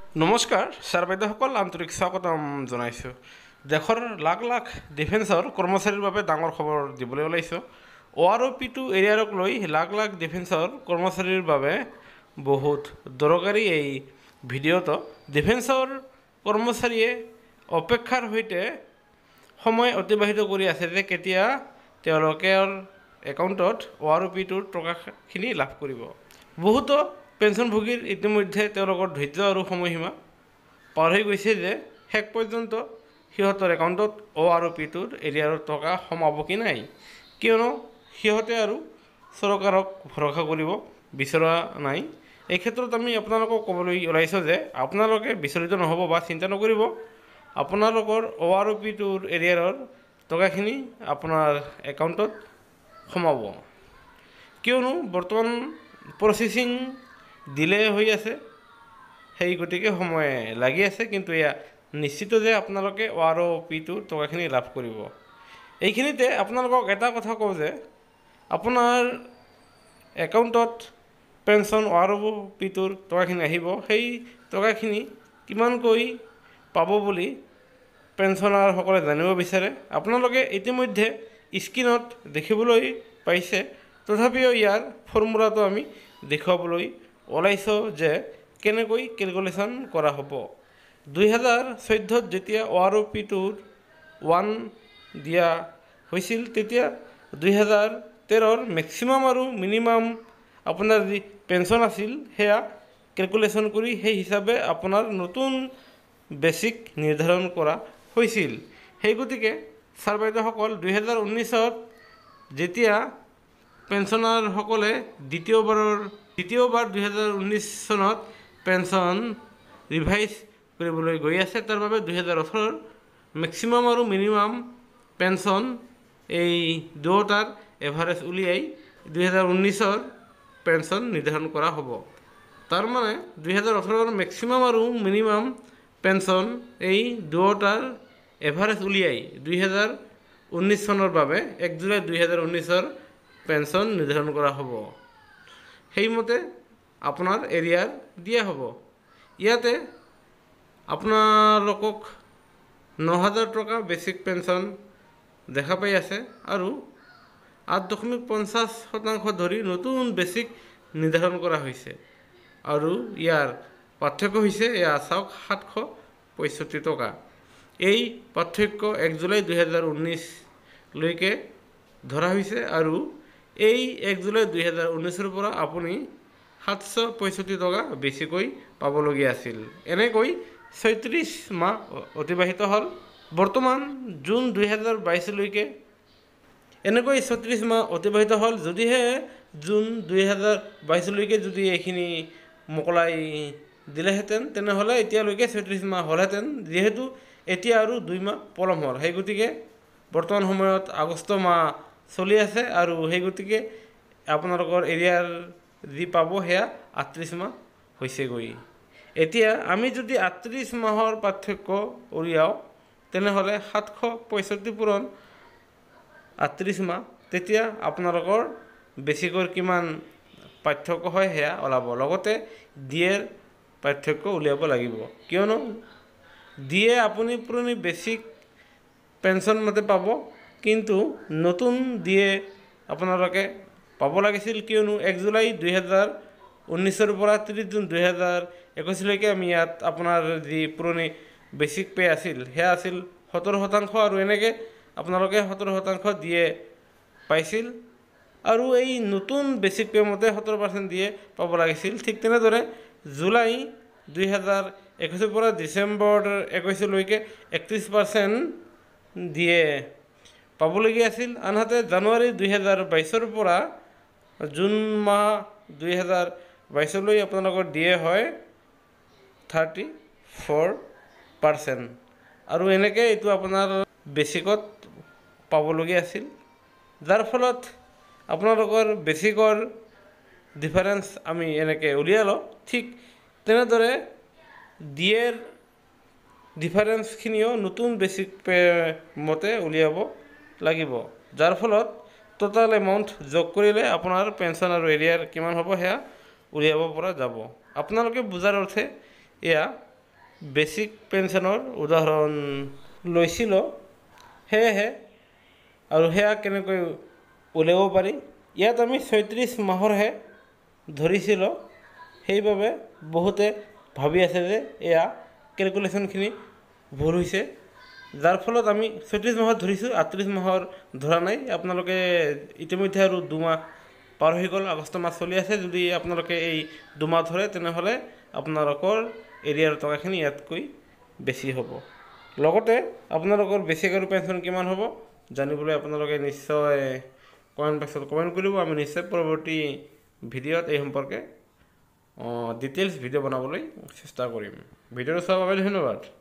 নমস্কাৰ ছাৰ বাইদেউসকল আন্তৰিক স্বাগতম জনাইছোঁ। দেশৰ লাখ লাখ ডিফেন্সৰ কৰ্মচাৰীৰ বাবে ডাঙৰ খবৰ দিবলৈ ওলাইছোঁ। ORP2 এৰিয়াক লৈ লাখ লাখ ডিফেন্সৰ কৰ্মচাৰীৰ বাবে বহুত দৰকাৰী এই ভিডিঅ'টো। ডিফেন্সৰ কৰ্মচাৰীয়ে অপেক্ষাৰ সৈতে সময় অতিবাহিত কৰি আছে যে কেতিয়া তেওঁলোকৰ একাউণ্টত ORP2ৰ টকাখিনি লাভ কৰিব। বহুতো পেঞ্চনভোগীৰ ইতিমধ্যে তেওঁলোকৰ ধৈৰ্য আৰু সময়সীমা পাৰ হৈ গৈছে যে শেষ পৰ্যন্ত সিহঁতৰ একাউণ্টত ORP2ৰ এৰিয়াৰ টকা সোমাব কি নাই, কিয়নো সিহঁতে আৰু চৰকাৰক ভৰসা কৰিব বিচৰা নাই। এই ক্ষেত্ৰত আমি আপোনালোকক ক'বলৈ ওলাইছোঁ যে আপোনালোকে বিচলিত নহ'ব বা চিন্তা নকৰিব। আপোনালোকৰ ORP2ৰ এৰিয়াৰৰ টকাখিনি আপোনাৰ একাউণ্টত সোমাব, কিয়নো বৰ্তমান প্ৰচেচিং ডিলে হৈ আছে, সেই গতিকে সময় লাগি আছে, কিন্তু এয়া নিশ্চিত যে আপোনালোকে ORP2ৰ টকাখিনি লাভ কৰিব। এইখিনিতে আপোনালোকক এটা কথা কওঁ যে আপোনাৰ একাউণ্টত পেঞ্চন ORP2ৰ টকাখিনি আহিব, সেই টকাখিনি কিমানকৈ পাব বুলি পেঞ্চনাৰসকলে জানিব বিচাৰে। আপোনালোকে ইতিমধ্যে স্ক্ৰীণত দেখিবলৈ পাইছে, তথাপিও ইয়াৰ ফৰ্মুলাটো আমি দেখুৱাবলৈ ওলাইছোঁ যে কেনেকৈ কেলকুলেশ্যন কৰা হ'ব। 2014 যেতিয়া ORP2ৰ 1 দিয়া হৈছিল, তেতিয়া 2013ৰ মেক্সিমাম আৰু মিনিমাম আপোনাৰ যি পেঞ্চন আছিল সেয়া কেলকুলেশ্যন কৰি সেই হিচাপে আপোনাৰ নতুন বেচিক নিৰ্ধাৰণ কৰা হৈছিল। সেই গতিকে ছাৰ বাইদেউসকল 2019ত যেতিয়া পেঞ্চনাৰসকলে দ্বিতীয়বাৰ 2019 চনত পেঞ্চন ৰিভাইজ কৰিবলৈ গৈ আছে, তাৰ বাবে 2018ৰ মেক্সিমাম আৰু মিনিমাম পেঞ্চন এই দুয়োটাৰ এভাৰেজ উলিয়াই 2019ৰ পেঞ্চন নিৰ্ধাৰণ কৰা হ'ব। তাৰমানে 2018ৰ মেক্সিমাম আৰু মিনিমাম পেঞ্চন এই দুয়োটাৰ এভাৰেজ উলিয়াই 2019 চনৰ বাবে 1 জুলাই 2019ৰ পেঞ্চন নিৰ্ধাৰণ কৰা হ'ব। সেইমতে আপোনাৰ এৰিয়াৰ দিয়া হ'ব। ইয়াতে আপোনালোকক 9,000 টকা বেচিক পেঞ্চন দেখা পাই আছে আৰু 8.50% ধৰি নতুন বেচিক নিৰ্ধাৰণ কৰা হৈছে, আৰু ইয়াৰ পাৰ্থক্য হৈছে এয়া চাওক 765 টকা। এই পাৰ্থক্য 1 জুলাই 2019 লৈকে ধৰা হৈছে, আৰু এই 1 জুলাই 2019ৰ পৰা আপুনি 765 টকা বেছিকৈ পাবলগীয়া আছিল। এনেকৈ 36 মাহ অতিবাহিত হ'ল। বৰ্তমান জুন 2022 লৈকে এনেকৈ 36 মাহ অতিবাহিত হ'ল। যদিহে জুন 2022 লৈকে যদি এইখিনি মোকলাই দিলেহেঁতেন তেনেহ'লে এতিয়ালৈকে 36 মাহ হ'লহেঁতেন, যিহেতু এতিয়া আৰু 2 মাহ পলম হ'ল। সেই গতিকে বৰ্তমান সময়ত আগষ্ট মাহ চলি আছে, আৰু সেই গতিকে আপোনালোকৰ এৰিয়াৰ যি পাব সেয়া 38 মাহ হৈছেগৈ। এতিয়া আমি যদি 38 মাহৰ পাৰ্থক্য উলিয়াওঁ তেনেহ'লে 765 পূৰণ 38 মাহ, তেতিয়া আপোনালোকৰ বেছিকৈ কিমান পাৰ্থক্য হয় সেয়া ওলাব। লগতে ডিএৰ পাৰ্থক্য উলিয়াব লাগিব, কিয়নো ডিএ আপুনি পুৰণি বেচিক পেঞ্চন মতে পাব, কিন্তু নতুন ডিএ আপোনালোকে পাব লাগিছিল, কিয়নো 1 জুলাই 2019ৰ পৰা 30 জুন 2021 লৈকে আমি ইয়াত আপোনাৰ যি পুৰণি বেচিক পে আছিল সেয়া আছিল 17%, আৰু এনেকৈ আপোনালোকে 17% ডিএ পাইছিল, আৰু এই নতুন বেচিক পে মতে 17% ডিএ পাব লাগিছিল। ঠিক তেনেদৰে জুলাই 2021 পৰা ডিচেম্বৰ 21 লৈকে 31% ডিএ পাবলগীয়া আছিল। আনহাতে জানুৱাৰী 2022ৰ পৰা জুন মাহ 2022 আপোনালোকৰ ডিএ হয় 34%, আৰু এনেকৈ এইটো আপোনাৰ বেচিকত পাবলগীয়া আছিল, যাৰ ফলত আপোনালোকৰ বেচিকৰ ডিফাৰেঞ্চ আমি এনেকৈ উলিয়ালোঁ। ঠিক তেনেদৰে ডিএৰ ডিফাৰেঞ্চখিনিও নতুন বেচিক পে মতে উলিয়াব লাগিব, যাৰ ফলত টোটাল এমাউণ্ট যোগ কৰিলে আপোনাৰ পেঞ্চন আৰু এৰিয়াৰ কিমান হ'ব সেয়া উলিয়াব পৰা যাব। আপোনালোকে বুজাৰ অৰ্থে এয়া বেচিক পেঞ্চনৰ উদাহৰণ লৈছিল সেয়েহে আৰু সেয়া কেনেকৈ উলিয়াব পাৰি ইয়াত আমি ৩৬ মাহৰহে ধৰিছিলোঁ সেইবাবে বহুতে ভাবি আছে যে এয়া কেলকুলেশ্যনখিনি ভুল হৈছে যাৰ ফলত আমি ৩৬ মাহত ধৰিছোঁ ৩৮ মাহৰ ধৰা নাই আপোনালোকে ইতিমধ্যে আৰু ২ মাহ পাৰ হৈ গ'ল আগষ্ট মাহ চলি আছে যদি আপোনালোকে এই ২ মাহ ধৰে তেনেহ'লে আপোনালোকৰ এৰিয়াৰ টকাখিনি ইয়াতকৈ বেছি হ'ব লগতে আপোনালোকৰ বেচিক আৰু পেঞ্চন কিমান হ'ব জানিবলৈ আপোনালোকে নিশ্চয় কমেণ্ট বক্সত কমেণ্ট কৰিব আমি নিশ্চয় পৰৱৰ্তী ভিডিঅ'ত এই সম্পৰ্কে ডিটেইলছ ভিডিঅ' বনাবলৈ চেষ্টা কৰিম ভিডিঅ'টো চোৱাৰ বাবে ধন্যবাদ